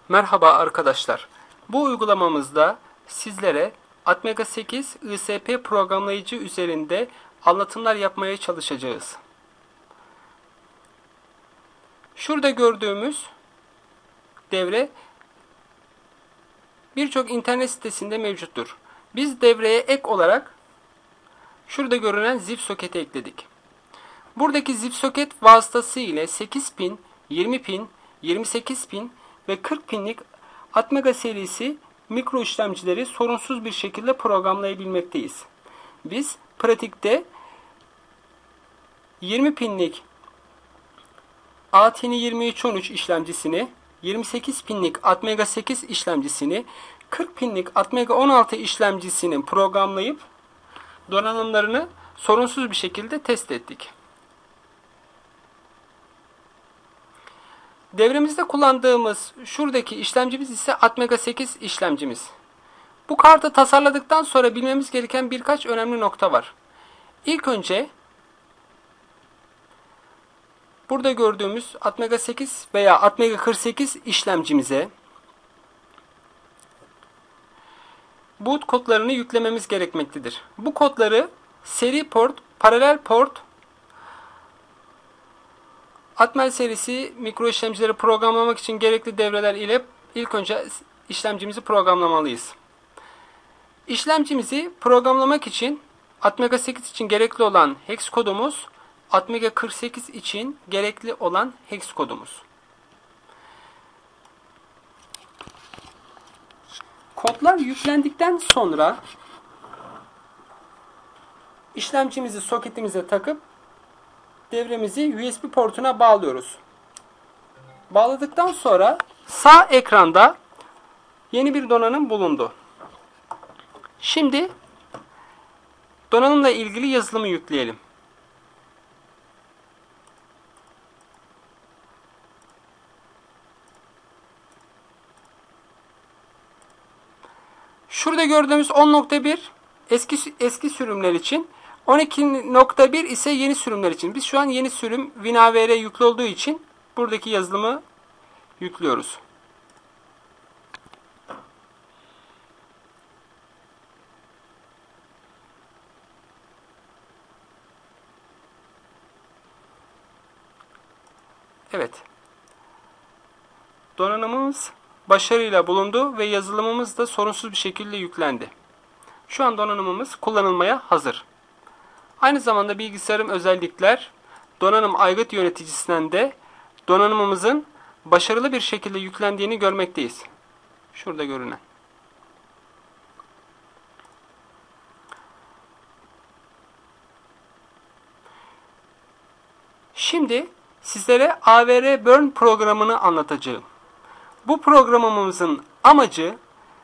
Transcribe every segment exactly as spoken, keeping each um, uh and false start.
Merhaba arkadaşlar. Bu uygulamamızda sizlere Atmega sekiz I S P programlayıcı üzerinde anlatımlar yapmaya çalışacağız. Şurada gördüğümüz devre birçok internet sitesinde mevcuttur. Biz devreye ek olarak şurada görünen zip soketi ekledik. Buradaki zip soket vasıtası ile sekiz pin, yirmi pin, yirmi sekiz pin ve kırk pinlik Atmega serisi mikro işlemcileri sorunsuz bir şekilde programlayabilmekteyiz. Biz pratikte yirmi pinlik A T N yirmi üç on üç işlemcisini, yirmi sekiz pinlik Atmega sekiz işlemcisini, kırk pinlik Atmega on altı işlemcisini programlayıp donanımlarını sorunsuz bir şekilde test ettik. Devremizde kullandığımız şuradaki işlemcimiz ise Atmega sekiz işlemcimiz. Bu kartı tasarladıktan sonra bilmemiz gereken birkaç önemli nokta var. İlk önce burada gördüğümüz Atmega sekiz veya Atmega kırk sekiz işlemcimize boot kodlarını yüklememiz gerekmektedir. Bu kodları seri port, paralel port, Atmel serisi mikro işlemcileri programlamak için gerekli devreler ile ilk önce işlemcimizi programlamalıyız. İşlemcimizi programlamak için Atmega sekiz için gerekli olan hex kodumuz, Atmega kırk sekiz için gerekli olan hex kodumuz. Kodlar yüklendikten sonra işlemcimizi soketimize takıp devremizi U S B portuna bağlıyoruz. Bağladıktan sonra sağ ekranda yeni bir donanım bulundu. Şimdi donanımla ilgili yazılımı yükleyelim. Şurada gördüğümüz on nokta bir eski eski sürümler için, on iki nokta bir ise yeni sürümler için. Biz şu an yeni sürüm WinAVR yüklü olduğu için buradaki yazılımı yüklüyoruz. Evet. Donanımımız başarıyla bulundu ve yazılımımız da sorunsuz bir şekilde yüklendi. Şu an donanımımız kullanılmaya hazır. Aynı zamanda bilgisayarım özellikler donanım aygıt yöneticisinden de donanımımızın başarılı bir şekilde yüklendiğini görmekteyiz. Şurada görünen. Şimdi sizlere A V R Burn programını anlatacağım. Bu programımızın amacı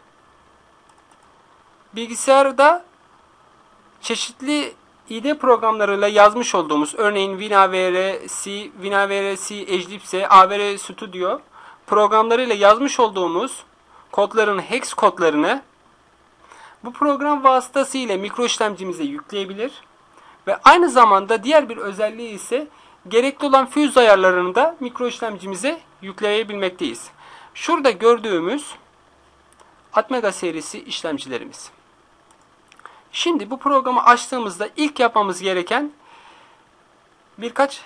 bilgisayarda çeşitli I D programlarıyla yazmış olduğumuz, örneğin WinAVR C, WinAVR C, Eclipse, A V R Studio programlarıyla yazmış olduğumuz kodların hex kodlarını bu program vasıtasıyla mikro işlemcimize yükleyebilir ve aynı zamanda diğer bir özelliği ise gerekli olan fuse ayarlarını da mikro işlemcimize yükleyebilmekteyiz. Şurada gördüğümüz Atmega serisi işlemcilerimiz. Şimdi bu programı açtığımızda ilk yapmamız gereken birkaç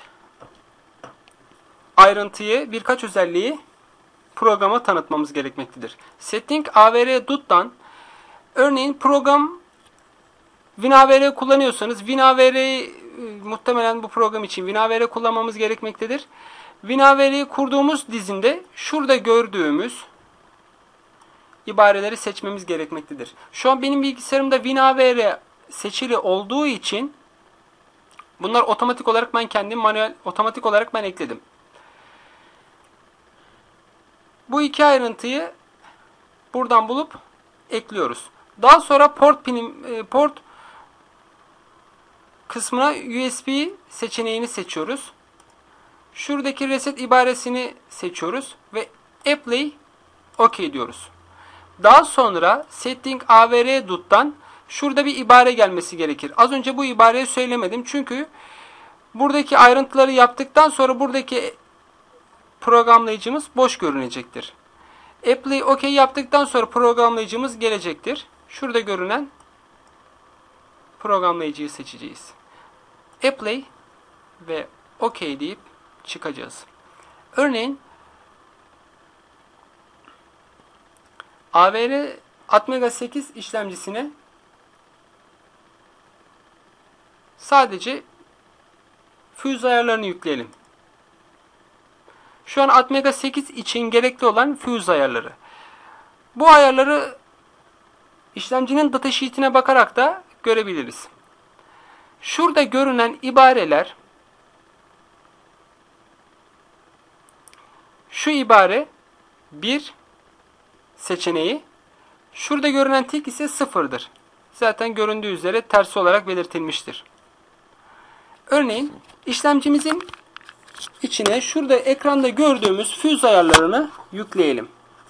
ayrıntıyı, birkaç özelliği programa tanıtmamız gerekmektedir. Setting A V R D U T'dan örneğin program WinAVR kullanıyorsanız WinAVR'yi muhtemelen bu program için WinAVR kullanmamız gerekmektedir. WinAVR'yi kurduğumuz dizinde şurada gördüğümüz ibareleri seçmemiz gerekmektedir. Şu an benim bilgisayarımda WinAVR seçili olduğu için bunlar otomatik olarak ben kendim manuel otomatik olarak ben ekledim. Bu iki ayrıntıyı buradan bulup ekliyoruz. Daha sonra port pinim, port kısmına U S B seçeneğini seçiyoruz. Şuradaki reset ibaresini seçiyoruz ve apply OK diyoruz. Daha sonra setting A V R D U T'dan şurada bir ibare gelmesi gerekir. Az önce bu ibareyi söylemedim çünkü buradaki ayrıntıları yaptıktan sonra buradaki programlayıcımız boş görünecektir. Apply OK yaptıktan sonra programlayıcımız gelecektir. Şurada görünen programlayıcıyı seçeceğiz. Apply ve OK deyip çıkacağız. Örneğin A V R Atmega sekiz işlemcisine sadece fuse ayarlarını yükleyelim. Şu an Atmega sekiz için gerekli olan fuse ayarları. Bu ayarları işlemcinin datasheet'ine bakarak da görebiliriz. Şurada görünen ibareler, şu ibare bir seçeneği, şurada görünen tik ise sıfırdır. Zaten göründüğü üzere tersi olarak belirtilmiştir. Örneğin işlemcimizin içine şurada ekranda gördüğümüz fuse ayarlarını yükleyelim.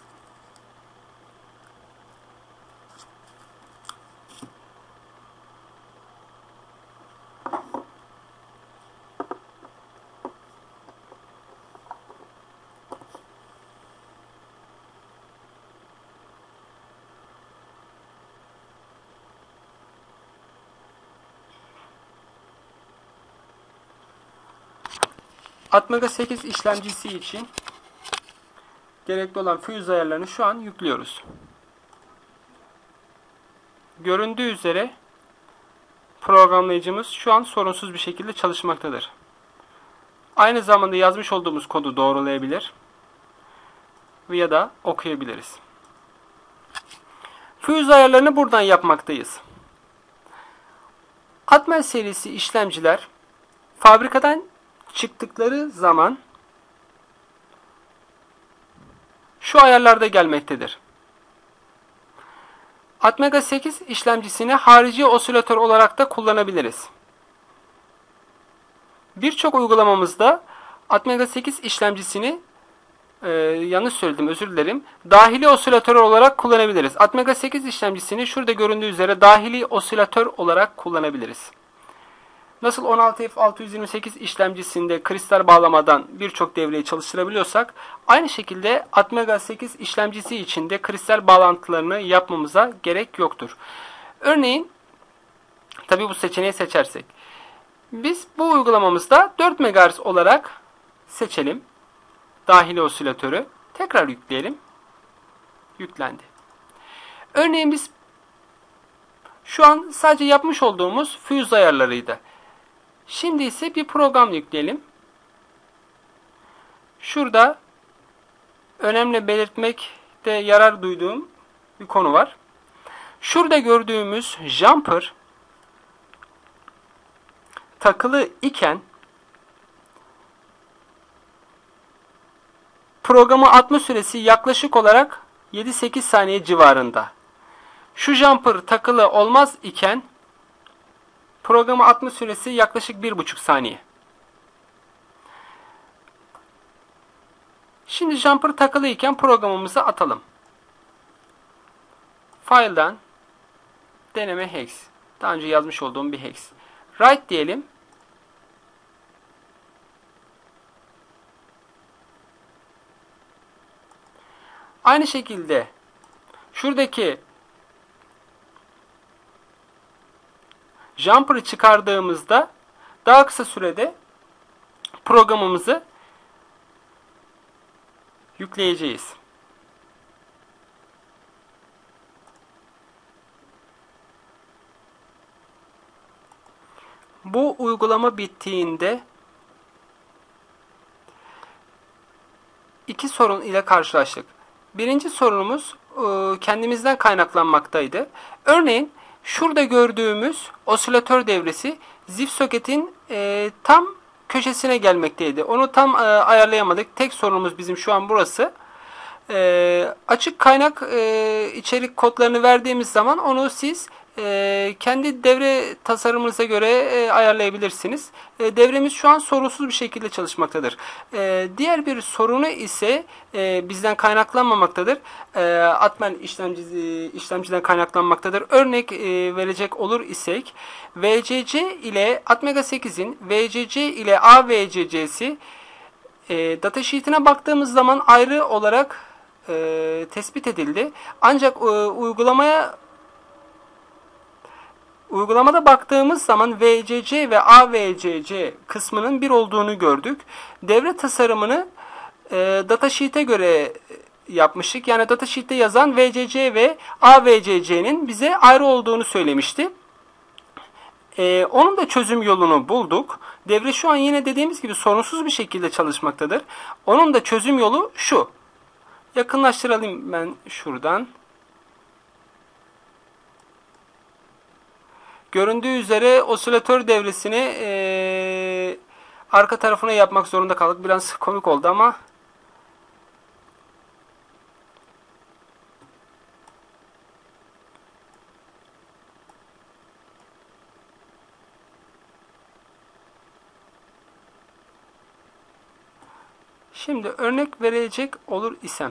Atmega sekiz işlemcisi için gerekli olan fuse ayarlarını şu an yüklüyoruz. Göründüğü üzere programlayıcımız şu an sorunsuz bir şekilde çalışmaktadır. Aynı zamanda yazmış olduğumuz kodu doğrulayabilir ya da okuyabiliriz. Fuse ayarlarını buradan yapmaktayız. Atmel serisi işlemciler fabrikadan çıktıkları zaman şu ayarlarda gelmektedir. Atmega sekiz işlemcisini harici osilatör olarak da kullanabiliriz. Birçok uygulamamızda Atmega sekiz işlemcisini e, yanlış söyledim, özür dilerim. Dahili osilatör olarak kullanabiliriz. Atmega sekiz işlemcisini şurada göründüğü üzere dahili osilatör olarak kullanabiliriz. Nasıl on altı F altı yüz yirmi sekiz işlemcisinde kristal bağlamadan birçok devreyi çalıştırabiliyorsak, aynı şekilde Atmega sekiz işlemcisi için de kristal bağlantılarını yapmamıza gerek yoktur. Örneğin, tabi bu seçeneği seçersek, biz bu uygulamamızda dört megahertz olarak seçelim. Dahili osilatörü. Tekrar yükleyelim. Yüklendi. Örneğin biz şu an sadece yapmış olduğumuz fuse ayarlarıydı. Şimdi ise bir program yükleyelim. Şurada önemli belirtmekte yarar duyduğum bir konu var. Şurada gördüğümüz jumper takılı iken programı atma süresi yaklaşık olarak yedi sekiz saniye civarında. Şu jumper takılı olmaz iken programı atma süresi yaklaşık bir buçuk saniye. Şimdi jumper takılı iken programımızı atalım. File'dan deneme hex. Daha önce yazmış olduğum bir hex. Write diyelim. Aynı şekilde şuradaki jumper'ı çıkardığımızda daha kısa sürede programımızı yükleyeceğiz. Bu uygulama bittiğinde iki sorun ile karşılaştık. Birinci sorunumuz kendimizden kaynaklanmaktaydı. Örneğin şurada gördüğümüz osilatör devresi zif soketin e, tam köşesine gelmekteydi. Onu tam e, ayarlayamadık. Tek sorunumuz bizim şu an burası. E, açık kaynak e, içerik kodlarını verdiğimiz zaman onu siz e, kendi devre tasarımınıza göre e, ayarlayabilirsiniz. E, devremiz şu an sorunsuz bir şekilde çalışmaktadır. E, diğer bir sorunu ise e, bizden kaynaklanmamaktadır. E, Atmel işlemci, işlemciden kaynaklanmaktadır. Örnek e, verecek olur isek V C C ile Atmega sekizin V C C ile A V C C'si e, datasheet'ine baktığımız zaman ayrı olarak e, tespit edildi. Ancak e, uygulamaya uygulamada baktığımız zaman V C C ve A V C C kısmının bir olduğunu gördük. Devre tasarımını e, datasheet'e göre yapmıştık. Yani datasheet'te yazan V C C ve A V C C'nin bize ayrı olduğunu söylemişti. Ee, onun da çözüm yolunu bulduk. Devre şu an yine dediğimiz gibi sorunsuz bir şekilde çalışmaktadır. Onun da çözüm yolu şu. Yakınlaştıralım ben şuradan. Göründüğü üzere osilatör devresini ee, arka tarafına yapmak zorunda kaldık. Biraz komik oldu ama şimdi örnek verecek olur isem.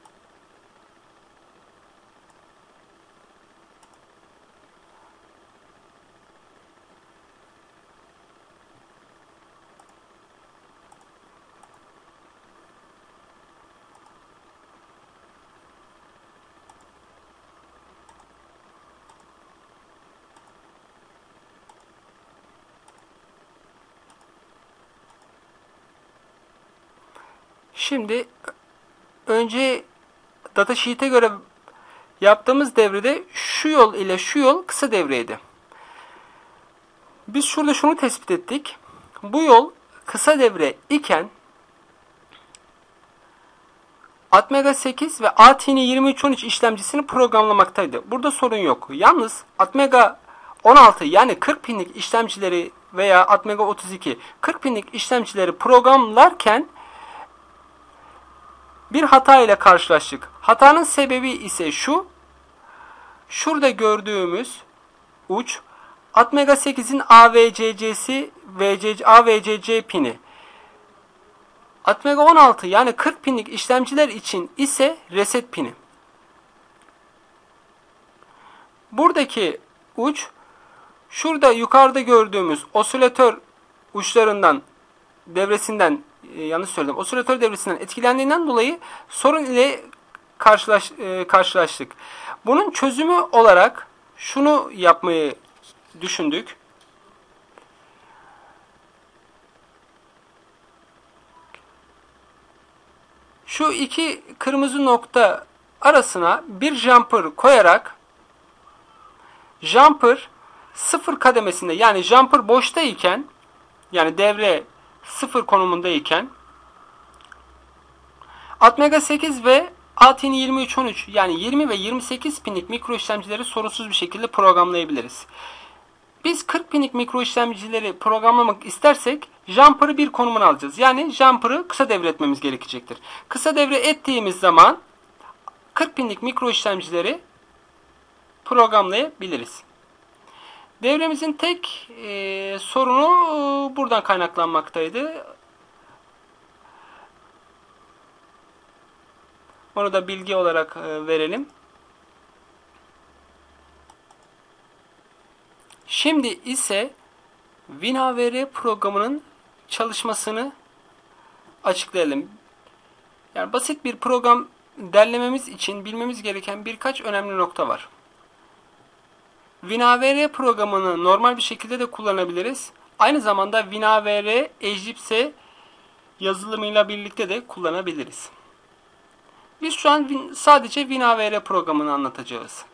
Şimdi önce datasheet'e göre yaptığımız devrede şu yol ile şu yol kısa devreydi. Biz şurada şunu tespit ettik. Bu yol kısa devre iken Atmega sekiz ve A T N yirmi üç on üç işlemcisini programlamaktaydı. Burada sorun yok. Yalnız Atmega on altı yani kırk pinlik işlemcileri veya Atmega otuz iki kırk pinlik işlemcileri programlarken bir hata ile karşılaştık. Hatanın sebebi ise şu. Şurada gördüğümüz uç Atmega sekizin A V C C'si A V C C pini. Atmega on altı yani kırk pinlik işlemciler için ise reset pini. Buradaki uç şurada yukarıda gördüğümüz osilatör uçlarından devresinden e, yanlış söyledim. Osilatör devresinden etkilendiğinden dolayı sorun ile karşılaş, e, karşılaştık. Bunun çözümü olarak şunu yapmayı düşündük. Şu iki kırmızı nokta arasına bir jumper koyarak jumper sıfır kademesinde yani jumper boştayken yani devre sıfır konumundayken Atmega sekiz ve A T N yirmi üç on üç yani yirmi ve yirmi sekiz pinlik mikro işlemcileri sorunsuz bir şekilde programlayabiliriz. Biz kırk pinlik mikro işlemcileri programlamak istersek jumper'ı bir konumuna alacağız. Yani jumper'ı kısa devre etmemiz gerekecektir. Kısa devre ettiğimiz zaman kırk pinlik mikro işlemcileri programlayabiliriz. Devremizin tek e, sorunu e, buradan kaynaklanmaktaydı. Onu da bilgi olarak e, verelim. Şimdi ise WinAVR programının çalışmasını açıklayalım. Yani basit bir program derlememiz için bilmemiz gereken birkaç önemli nokta var. WinAVR programını normal bir şekilde de kullanabiliriz. Aynı zamanda WinAVR Eclipse yazılımıyla birlikte de kullanabiliriz. Biz şu an sadece WinAVR programını anlatacağız.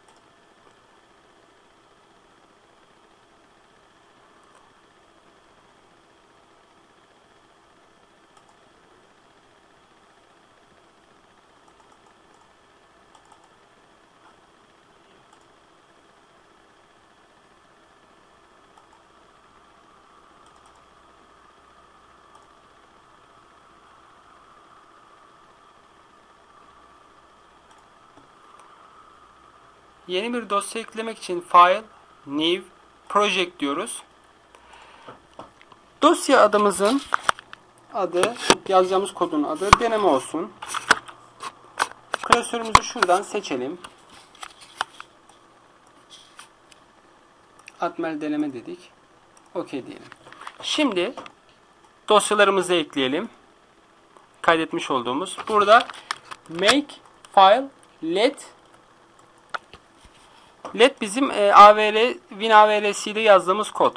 Yeni bir dosya eklemek için File, New, Project diyoruz. Dosya adımızın adı, yazacağımız kodun adı deneme olsun. Klasörümüzü şuradan seçelim. Atmel deneme dedik. OK diyelim. Şimdi dosyalarımızı ekleyelim. Kaydetmiş olduğumuz. Burada make file let let bizim e, A V R WinAVRC'de yazdığımız kod.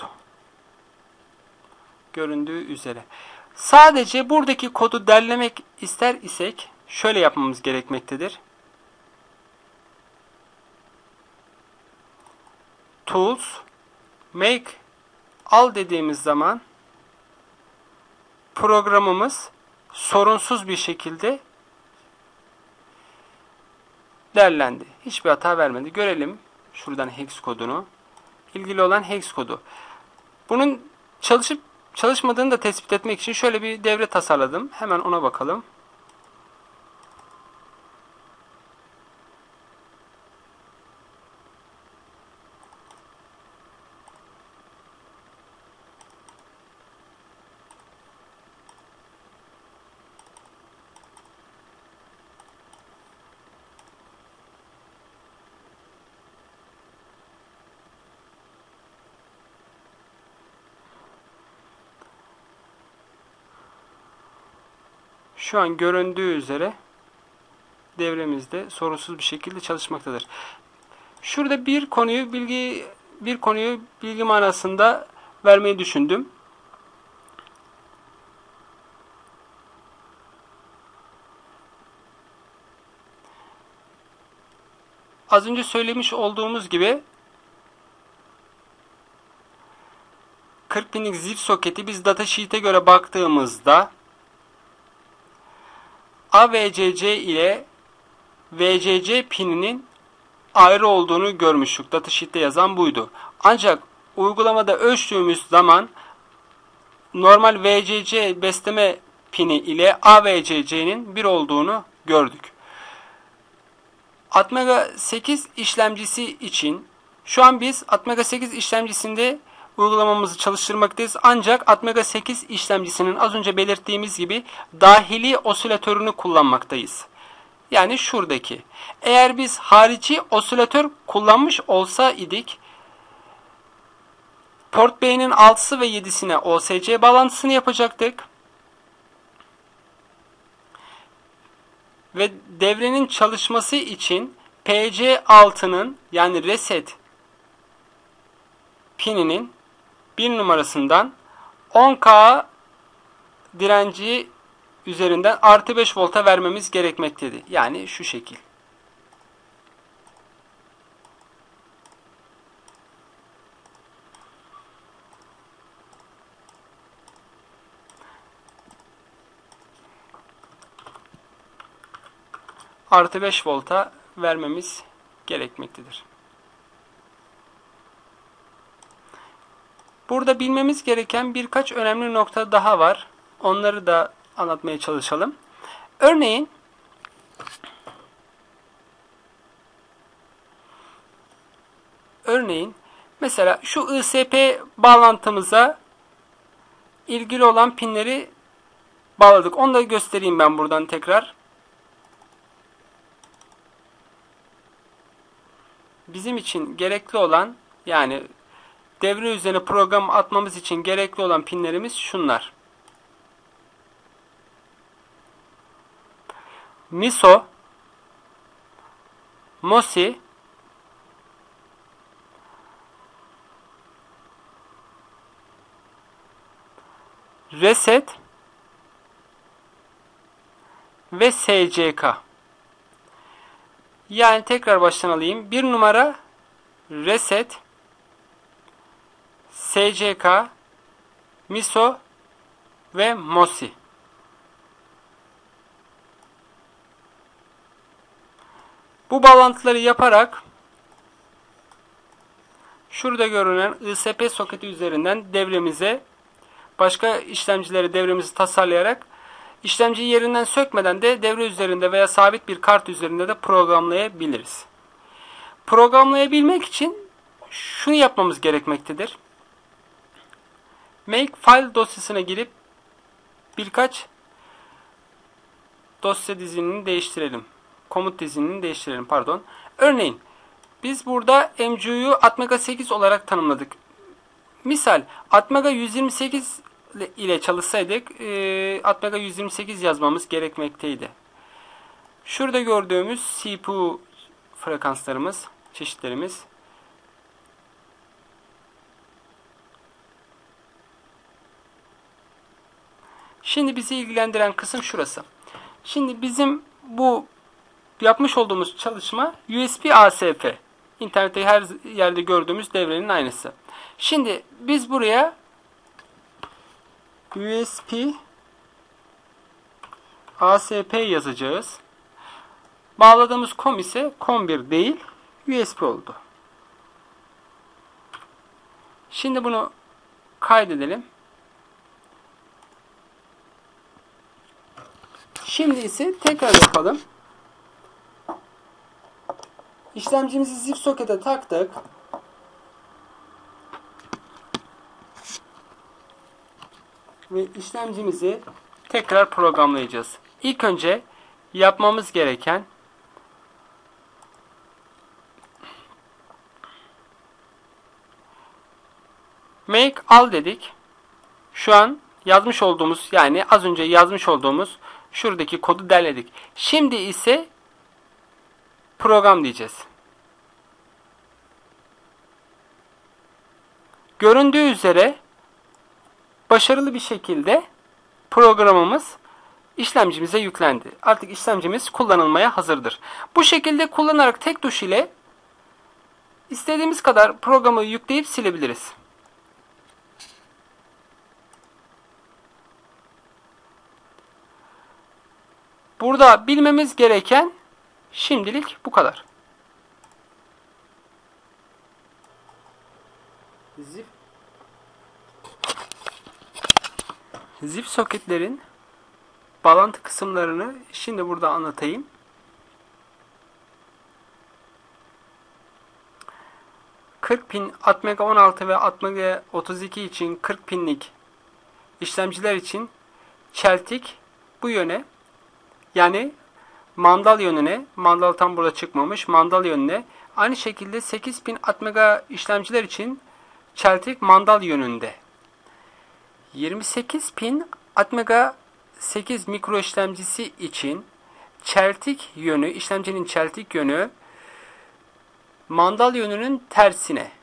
Göründüğü üzere. Sadece buradaki kodu derlemek ister isek şöyle yapmamız gerekmektedir. Tools make al dediğimiz zaman programımız sorunsuz bir şekilde derlendi. Hiçbir hata vermedi. Görelim şuradan hex kodunu. İlgili olan hex kodu. Bunun çalışıp çalışmadığını da tespit etmek için şöyle bir devre tasarladım. Hemen ona bakalım. Şu an göründüğü üzere devremizde sorunsuz bir şekilde çalışmaktadır. Şurada bir konuyu bilgi bir konuyu bilgi manasında vermeyi düşündüm. Az önce söylemiş olduğumuz gibi kırk binlik zip soketi biz datasheet'e göre baktığımızda A V C C ile V C C pininin ayrı olduğunu görmüştük. Datasheet'te yazan buydu. Ancak uygulamada ölçtüğümüz zaman normal V C C besleme pini ile A V C C'nin bir olduğunu gördük. Atmega sekiz işlemcisi için şu an biz Atmega sekiz işlemcisinde uygulamamızı çalıştırmaktayız. Ancak Atmega sekiz işlemcisinin az önce belirttiğimiz gibi dahili osilatörünü kullanmaktayız. Yani şuradaki. Eğer biz harici osilatör kullanmış olsa idik, Port B'nin altısı ve yedisine O S C bağlantısını yapacaktık. Ve devrenin çalışması için P C altının yani reset pininin bir numarasından on K direnci üzerinden artı beş volta vermemiz gerekmektedir. Yani şu şekil. Artı beş volta vermemiz gerekmektedir. Burada bilmemiz gereken birkaç önemli nokta daha var. Onları da anlatmaya çalışalım. Örneğin örneğin mesela şu I S P bağlantımıza ilgili olan pinleri bağladık. Onu da göstereyim ben buradan tekrar. Bizim için gerekli olan yani devre üzerine program atmamız için gerekli olan pinlerimiz şunlar. MISO, MOSI, Reset ve S C K. Yani tekrar baştan alayım. Bir numara Reset, S C K, MISO ve MOSI. Bu bağlantıları yaparak şurada görünen I S P soketi üzerinden devremize başka işlemcileri devremizi tasarlayarak işlemciyi yerinden sökmeden de devre üzerinde veya sabit bir kart üzerinde de programlayabiliriz. Programlayabilmek için şunu yapmamız gerekmektedir. Make file dosyasına girip birkaç dosya dizinini değiştirelim. Komut dizinini değiştirelim pardon. Örneğin biz burada M C U'yu Atmega sekiz olarak tanımladık. Misal Atmega yüz yirmi sekiz ile çalışsaydık e, Atmega yüz yirmi sekiz yazmamız gerekmekteydi. Şurada gördüğümüz C P U frekanslarımız, çeşitlerimiz. Şimdi bizi ilgilendiren kısım şurası. Şimdi bizim bu yapmış olduğumuz çalışma U S B A S F. İnternette her yerde gördüğümüz devrenin aynısı. Şimdi biz buraya U S B A S P yazacağız. Bağladığımız com ise com bir değil, U S B oldu. Şimdi bunu kaydedelim. Şimdi ise tekrar yapalım. İşlemcimizi zip sokete taktık. Ve işlemcimizi tekrar programlayacağız. İlk önce yapmamız gereken make all dedik. Şu an yazmış olduğumuz, yani az önce yazmış olduğumuz şuradaki kodu derledik. Şimdi ise program diyeceğiz. Göründüğü üzere başarılı bir şekilde programımız işlemcimize yüklendi. Artık işlemcimiz kullanılmaya hazırdır. Bu şekilde kullanarak tek tuş ile istediğimiz kadar programı yükleyip silebiliriz. Burada bilmemiz gereken şimdilik bu kadar. Zip Zip soketlerin bağlantı kısımlarını şimdi burada anlatayım. kırk pin Atmega on altı ve Atmega otuz iki için kırk pinlik işlemciler için çeltik bu yöne, yani mandal yönüne, mandal tam burada çıkmamış, mandal yönüne. Aynı şekilde sekiz pin Atmega işlemciler için çeltik mandal yönünde. yirmi sekiz pin Atmega sekiz mikro işlemcisi için çeltik yönü, işlemcinin çeltik yönü mandal yönünün tersine.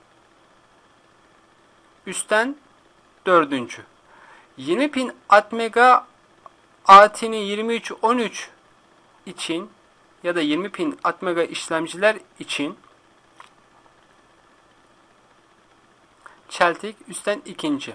Üstten dördüncü. yirmi pin Atmega A T N yirmi üç on üç için ya da yirmi pin Atmega işlemciler için çeltik üstten ikinci.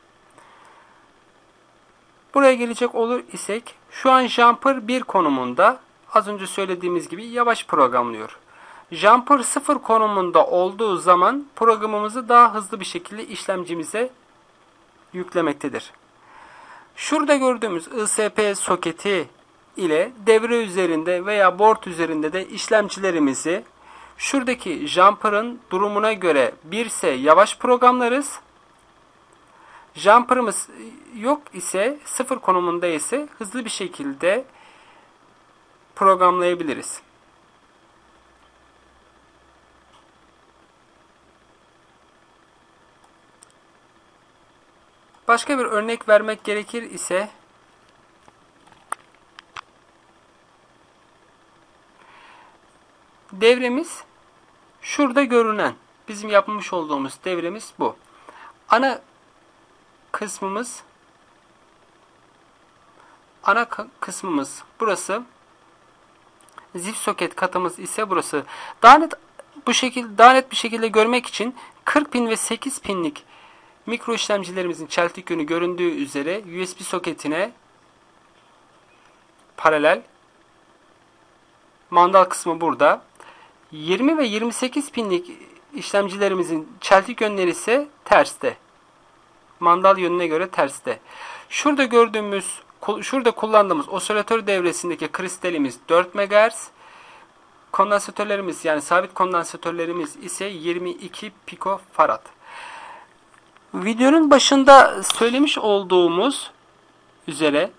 Buraya gelecek olur isek şu an Jumper bir konumunda, az önce söylediğimiz gibi yavaş programlıyor. Jumper sıfır konumunda olduğu zaman programımızı daha hızlı bir şekilde işlemcimize yüklemektedir. Şurada gördüğümüz I S P soketi ile devre üzerinde veya board üzerinde de işlemcilerimizi şuradaki Jumper'ın durumuna göre bir ise yavaş programlarız. Jumper'ımız yok ise, sıfır konumunda ise hızlı bir şekilde programlayabiliriz. Başka bir örnek vermek gerekir ise devremiz şurada görünen, bizim yapmış olduğumuz devremiz bu. Ana kısmımız ana kısmımız burası. Zip soket katımız ise burası. Daha net bu şekilde daha net bir şekilde görmek için kırk pin ve sekiz pinlik mikro işlemcilerimizin çeltik yönü göründüğü üzere U S B soketine paralel. Mandal kısmı burada. yirmi ve yirmi sekiz pinlik işlemcilerimizin çeltik yönleri ise terste. Mandal yönüne göre terste. Şurada gördüğümüz, şurada kullandığımız osilatör devresindeki kristalimiz dört megahertz. Kondansatörlerimiz, yani sabit kondansatörlerimiz ise yirmi iki pikofarad. Videonun başında söylemiş olduğumuz üzere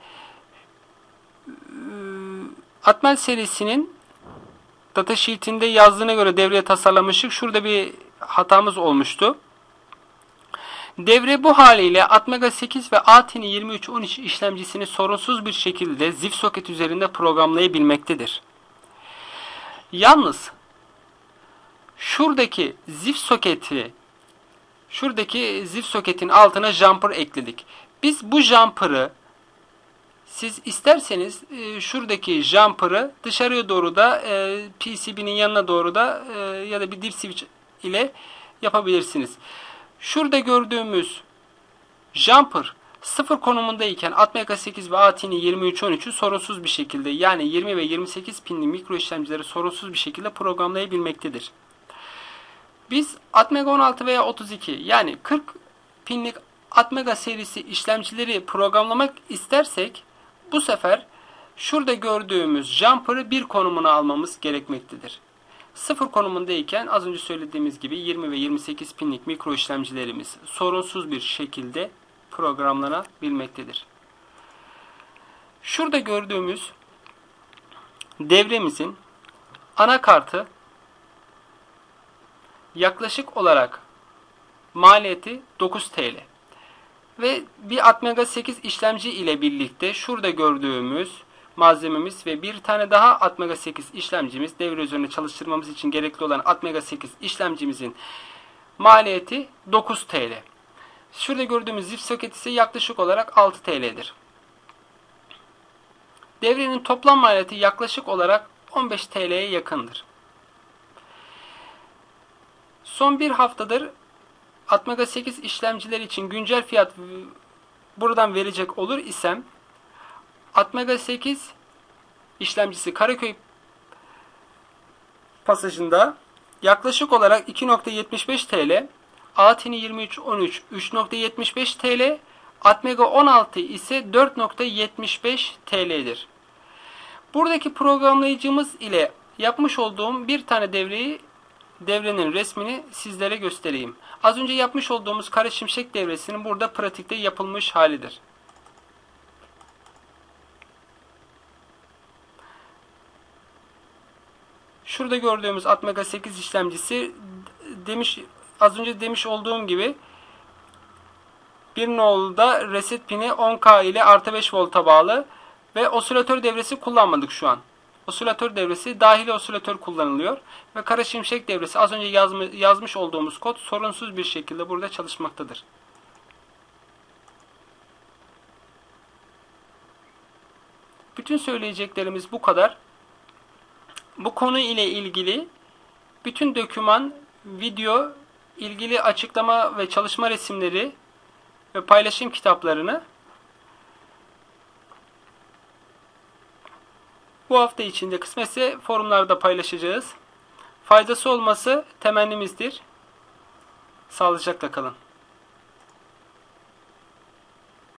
Atmel serisinin datasheet'inde yazdığına göre devreye tasarlamıştık. Şurada bir hatamız olmuştu. Devre bu haliyle Atmega sekiz ve A T N yirmi üç on üç işlemcisini sorunsuz bir şekilde Z I F soket üzerinde programlayabilmektedir. Yalnız şuradaki Z I F soketi şuradaki Z I F soketin altına jumper ekledik. Biz bu jumper'ı siz isterseniz e, şuradaki jumper'ı dışarıya doğru da e, P C B'nin yanına doğru da e, ya da bir dip switch ile yapabilirsiniz. Şurada gördüğümüz jumper sıfır konumundayken Atmega sekiz ve A T N yirmi üç on üç'ü sorunsuz bir şekilde, yani yirmi ve yirmi sekiz pinli mikro işlemcileri sorunsuz bir şekilde programlayabilmektedir. Biz Atmega on altı veya otuz iki, yani kırk pinlik Atmega serisi işlemcileri programlamak istersek bu sefer şurada gördüğümüz jumper'ı bir konumuna almamız gerekmektedir. sıfır konumundayken az önce söylediğimiz gibi yirmi ve yirmi sekiz pinlik mikro işlemcilerimiz sorunsuz bir şekilde programlanabilmektedir. Şurada gördüğümüz devremizin anakartı yaklaşık olarak maliyeti dokuz TL. Ve bir Atmega sekiz işlemci ile birlikte şurada gördüğümüz malzememiz ve bir tane daha Atmega sekiz işlemcimiz, devre üzerinde çalıştırmamız için gerekli olan Atmega sekiz işlemcimizin maliyeti dokuz TL. Şurada gördüğümüz Z I F soket ise yaklaşık olarak altı TL'dir. Devrenin toplam maliyeti yaklaşık olarak on beş TL'ye yakındır. Son bir haftadır Atmega sekiz işlemciler için güncel fiyat buradan verecek olur isem, Atmega sekiz işlemcisi Karaköy pasajında yaklaşık olarak iki nokta yetmiş beş TL, A T N yirmi üç on üç üç nokta yetmiş beş TL, Atmega on altı ise dört nokta yetmiş beş TL'dir. Buradaki programlayıcımız ile yapmış olduğum bir tane devreyi devrenin resmini sizlere göstereyim. Az önce yapmış olduğumuz kara şimşek devresinin burada pratikte yapılmış halidir. Şurada gördüğümüz Atmega sekiz işlemcisi demiş az önce demiş olduğum gibi bir nol'da reset pini on K ile artı beş volta bağlı ve osilatör devresi kullanmadık şu an. Osilatör devresi dahili osilatör kullanılıyor ve kara şimşek devresi az önce yazma, yazmış olduğumuz kod sorunsuz bir şekilde burada çalışmaktadır. Bütün söyleyeceklerimiz bu kadar. Bu konu ile ilgili bütün doküman, video, ilgili açıklama ve çalışma resimleri ve paylaşım kitaplarını bu hafta içinde kısmetse forumlarda paylaşacağız. Faydası olması temennimizdir. Sağlıcakla kalın.